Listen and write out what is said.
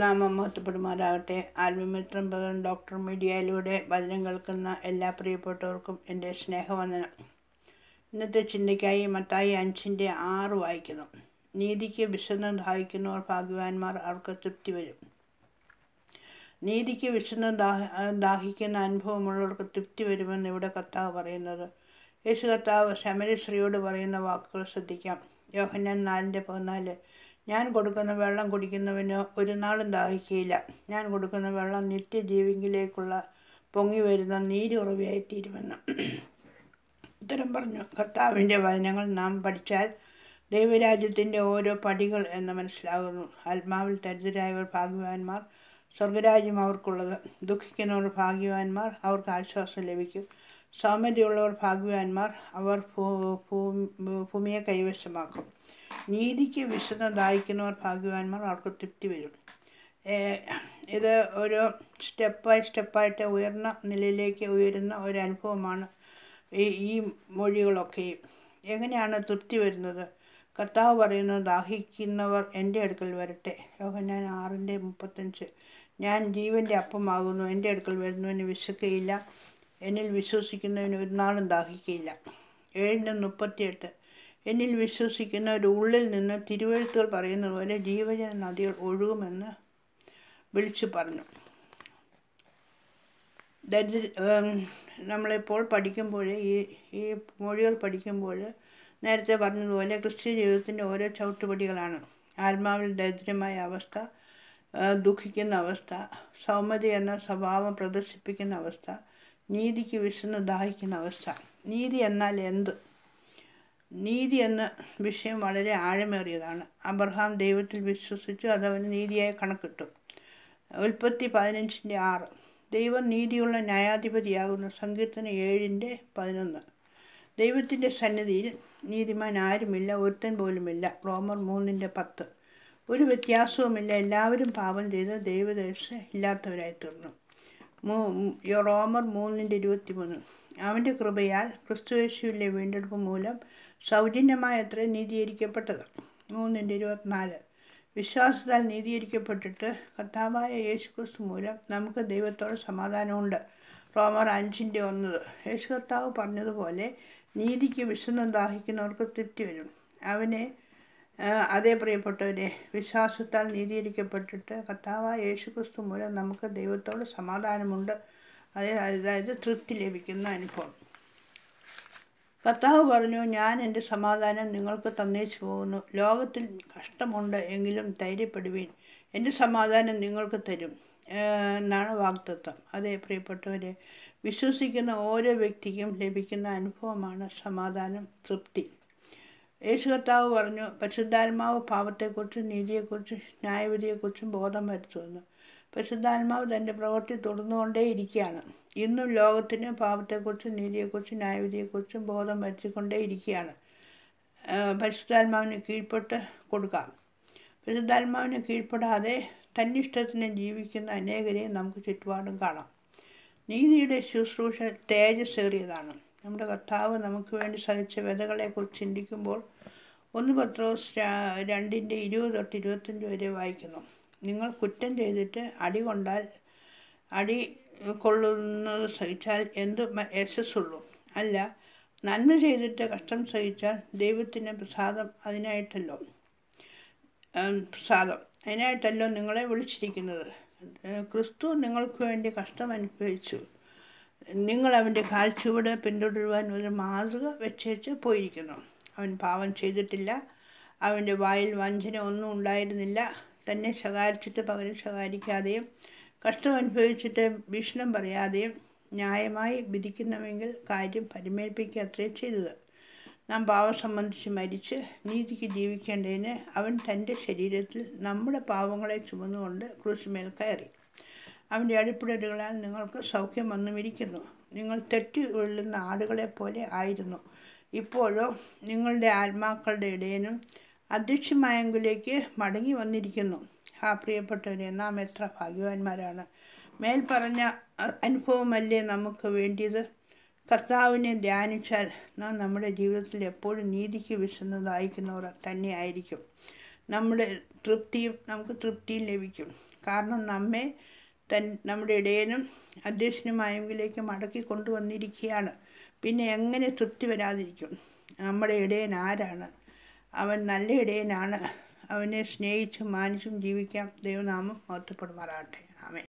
ദൈവനാമം മഹത്വപ്പെടുമാറാകട്ടെ. ആത്മമിത്രം ഡോക്ടർ മീഡിയയിലൂടെ വചനം കേൾക്കുന്ന എല്ലാ പ്രിയപ്പെട്ടവർക്കും എൻ്റെ സ്നേഹവന്ദനം. ഇന്നത്തെ ചിന്തയ്ക്കായി മത്തായി 5:6 വായിക്കുന്നു. നീതിക്ക് വിശന്ന് ദാഹിക്കുന്നവർ ഭാഗ്യവാന്മാർ, അവർക്ക് തൃപ്തി വരും. നീതിക്ക് വിശന്ന് ദാഹിക്കുന്ന അനുഭവമുള്ളവർക്ക് തൃപ്തി വരുമെന്ന് ഇവിടെ കർത്താവ് പറയുന്നത്. യേശു കർത്താവ് ശമരി സ്ത്രീയോട് പറയുന്ന വാക്കുകൾ ശ്രദ്ധിക്കാം. യോഹന്നാൻ 4:14, ഞാൻ കൊടുക്കുന്ന വെള്ളം കുടിക്കുന്നവന് ഒരു നാളും ദാഹിക്കുകയില്ല. ഞാൻ കൊടുക്കുന്ന വെള്ളം നിത്യജീവങ്കിലേക്കുള്ള പൊങ്ങി വരുന്ന നീരുറവയായിത്തീരുമെന്ന് ഉത്തരം പറഞ്ഞു. കർത്താവിൻ്റെ വചനങ്ങൾ നാം പഠിച്ചാൽ ദൈവരാജ്യത്തിൻ്റെ ഓരോ പടികൾ എന്ന് മനസ്സിലാകുന്നു. ആത്മാവിൽ ദരിദ്രരായവർ ഭാഗ്യവാന്മാർ, സ്വർഗരാജ്യം അവർക്കുള്ളത്. ദുഃഖിക്കുന്നവർ ഭാഗ്യവാന്മാർ, അവർക്ക് ആശ്വാസം ലഭിക്കും. സൗമ്യതയുള്ളവർ ഭാഗ്യവാന്മാർ, അവർ ഭൂമിയെ കൈവശമാക്കും. നീതിക്ക് വിശന്ന് ദാഹിക്കുന്നവർ ഭാഗ്യവാന്മാർ, അവർക്ക് തൃപ്തി വരും. ഇത് ഒരു സ്റ്റെപ്പായിട്ട് ഉയർന്ന നിലയിലേക്ക് ഉയരുന്ന ഒരു അനുഭവമാണ് ഈ മൊഴികളൊക്കെയും. എങ്ങനെയാണ് തൃപ്തി വരുന്നത്? കർത്താവ് പറയുന്നത്, ദാഹിക്കുന്നവർ എൻ്റെ അടുക്കൽ വരട്ടെ. യോഹന്നാൻ 6:35, ഞാൻ ജീവൻ്റെ അപ്പമാകുന്നു. എൻ്റെ അടുക്കൽ വരുന്നവന് വിശക്കുകയില്ല, എന്നിൽ വിശ്വസിക്കുന്നവന് ഒരു നാളും ദാഹിക്കുകയില്ല. 7:38, എന്നിൽ വിശ്വസിക്കുന്നവരുടെ ഉള്ളിൽ നിന്ന് തിരുവെഴുത്തുകൾ പറയുന്നത് പോലെ ജീവജല നദികൾ ഒഴുകുമെന്ന് വിളിച്ചു പറഞ്ഞു. നമ്മളിപ്പോൾ പഠിക്കുമ്പോൾ ഈ മൊഴികൾ പഠിക്കുമ്പോൾ നേരത്തെ പറഞ്ഞതുപോലെ ക്രിസ്ത്യ ജീവിതത്തിൻ്റെ ഓരോ ചവിട്ടുപടികളാണ്. ആത്മാവിൽ ദരിദ്രമായ അവസ്ഥ, ദുഃഖിക്കുന്ന അവസ്ഥ, സൗമ്യത എന്ന സ്വഭാവം പ്രദർശിപ്പിക്കുന്ന അവസ്ഥ, നീതിക്ക് വിശന്ന് ദാഹിക്കുന്ന അവസ്ഥ. നീതി എന്നാൽ എന്ത്? നീതി എന്ന വിഷയം വളരെ ആഴമേറിയതാണ്. അബ്രഹാം ദൈവത്തിൽ വിശ്വസിച്ചു, അതവന് നീതിയായി കണക്കിട്ടു. ഉൽപ്പത്തി 15:6, ദൈവം നീതിയുള്ള ന്യായാധിപതിയാകുന്നു. സങ്കീർത്തനം 7:11, ദൈവത്തിൻ്റെ സന്നിധിയിൽ നീതിമാൻ ആരുമില്ല, ഒരുത്തൻ പോലുമില്ല. റോമർ 3:10, ഒരു വ്യത്യാസവുമില്ല, എല്ലാവരും പാപം ചെയ്ത് ദൈവദേശ ഇല്ലാത്തവരായി തീർന്നു. റോമർ 3:23, അവൻ്റെ കൃപയാൽ ക്രിസ്തുയേശുവിലെ വീണ്ടെടുപ്പ് മൂലം സൗജന്യമായ അത്ര നീതീകരിക്കപ്പെട്ടത്. 3:24, വിശ്വാസത്താൽ നീതീകരിക്കപ്പെട്ടിട്ട് കർത്താവായ യേശു ക്രിസ്തു മൂലം നമുക്ക് ദൈവത്തോട് സമാധാനമുണ്ട്. റോമർ 5:1, യേശു കർത്താവ് പറഞ്ഞതുപോലെ നീതിക്ക് വിശന്ന് ദാഹിക്കുന്നവർക്ക് തൃപ്തി വരും. അതേ പ്രിയപ്പെട്ടവരെ, വിശ്വാസത്താൽ നീതീകരിക്കപ്പെട്ടിട്ട് കർത്താവായ യേശു ക്രിസ്തു മൂലം നമുക്ക് ദൈവത്തോട് സമാധാനമുണ്ട്. അതായത് തൃപ്തി ലഭിക്കുന്ന അനുഭവം. കർത്താവ് പറഞ്ഞു, ഞാൻ എൻ്റെ സമാധാനം നിങ്ങൾക്ക് തന്നേച്ചു പോകുന്നു. ലോകത്തിൽ കഷ്ടമുണ്ട്, എങ്കിലും ധൈര്യപ്പെടുവീൻ, എൻ്റെ സമാധാനം നിങ്ങൾക്ക് തരും എന്നാണ് വാഗ്ദത്തം. അതേ പ്രിയപ്പെട്ടവരെ, വിശ്വസിക്കുന്ന ഓരോ വ്യക്തിക്കും ലഭിക്കുന്ന അനുഭവമാണ് സമാധാനം, തൃപ്തി. യേശു കർത്താവ് പറഞ്ഞു, പരിശുദ്ധാത്മാവ് പാപത്തെക്കുറിച്ചും നീതിയെക്കുറിച്ചും ന്യായവിധിയെക്കുറിച്ചും ബോധം വരുത്തുമെന്ന്. പരിശുദ്ധാത്മാവ് തൻ്റെ പ്രവൃത്തി തുടർന്നുകൊണ്ടേ ഇരിക്കുകയാണ്. ഇന്നും ലോകത്തിന് പാപത്തെക്കുറിച്ചും നീതിയെക്കുറിച്ചും ന്യായവിധിയെക്കുറിച്ചും ബോധം വരുത്തിക്കൊണ്ടേ ഇരിക്കുകയാണ്. പരിശുദ്ധാത്മാവിന് കീഴ്പ്പെട്ട് കൊടുക്കാം. പരിശുദ്ധാത്മാവിന് കീഴ്പ്പെടാതെ തന്നിഷ്ടത്തിന് ജീവിക്കുന്ന അനേകരെ നമുക്ക് ചുറ്റുപാടും കാണാം. നീതിയുടെ ശുശ്രൂഷ തേജസ്സേറിയതാണ്. നമ്മുടെ കർത്താവ് നമുക്ക് വേണ്ടി സഹിച്ച വ്യതകളെക്കുറിച്ച് ചിന്തിക്കുമ്പോൾ 1 പത്രോസ് 2:20-25 വരെ വായിക്കുന്നു. നിങ്ങൾ കുറ്റം ചെയ്തിട്ട് അടി കൊള്ളുന്നത് സഹിച്ചാൽ എന്ത് യശസ്സുള്ളൂ? അല്ല, നന്മ ചെയ്തിട്ട് കഷ്ടം സഹിച്ചാൽ ദൈവത്തിന് അതിനായിട്ടല്ലോ നിങ്ങളെ വിളിച്ചിരിക്കുന്നത്. ക്രിസ്തു നിങ്ങൾക്ക് വേണ്ടി കഷ്ടം അനുഭവിച്ചു. നിങ്ങൾ അവൻ്റെ കാൽച്ചുവട് പിന്തുടരുവാൻ ഒരു മാതൃക വെച്ചേച്ച് പോയിരിക്കുന്നു. അവൻ പാപം ചെയ്തിട്ടില്ല, അവൻ്റെ വായിൽ വഞ്ചന ഒന്നും ഉണ്ടായിരുന്നില്ല. തന്നെ ശകാരിച്ചിട്ട് പകരം ശകാരിക്കാതെയും കഷ്ടം അനുഭവിച്ചിട്ട് ഭീഷണം പറയാതെയും ന്യായമായി വിധിക്കുന്നുവെങ്കിൽ കാര്യം പരിമേൽപ്പിക്കുക അത്രേ ചെയ്തത്. നാം പാപം സംബന്ധിച്ച് മരിച്ച് നീതിക്ക് ജീവിക്കേണ്ടതിന് അവൻ തൻ്റെ ശരീരത്തിൽ നമ്മുടെ പാപങ്ങളെ ചുമന്നുകൊണ്ട് ക്രൂശിന്മേൽ കയറി. അവൻ്റെ അടിപ്പിടലുകളാൽ നിങ്ങൾക്ക് സൗഖ്യം വന്നുമിരിക്കുന്നു. നിങ്ങൾ തെറ്റി കൊള്ളുന്ന ആടുകളെപ്പോലെ ആയിരുന്നു. ഇപ്പോഴോ നിങ്ങളുടെ ആത്മാക്കളുടെ ഇടയനും അധ്യക്ഷമായെങ്കിലേക്ക് മടങ്ങി വന്നിരിക്കുന്നു. പ്രിയപ്പെട്ടവരെ, നാം എത്ര ഭാഗ്യവാന്മാരാണ്! മേൽപ്പറഞ്ഞ അനുഭവമല്ലേ നമുക്ക് വേണ്ടിയത്? കർത്താവിനെ ധ്യാനിച്ചാൽ നാം നമ്മുടെ ജീവിതത്തിൽ എപ്പോഴും നീതിക്ക് വിശന്ന് ദാഹിക്കുന്നവർ തന്നെയായിരിക്കും. നമുക്ക് തൃപ്തിയും ലഭിക്കും. കാരണം നമ്മെ നമ്മുടെ ഇടയനും അധ്യക്ഷനുമായെങ്കിലേക്ക് മടക്കി കൊണ്ടുവന്നിരിക്കുകയാണ്. പിന്നെ എങ്ങനെ തൃപ്തി വരാതിരിക്കും? നമ്മുടെ ഇടയൻ ആരാണ്? അവൻ നല്ല ഇടയനാണ്. അവനെ സ്നേഹിച്ചും മാനിച്ചും ജീവിക്കാം. ദൈവനാമം മഹത്വപ്പെടുമാറാകട്ടെ. ആമേൻ.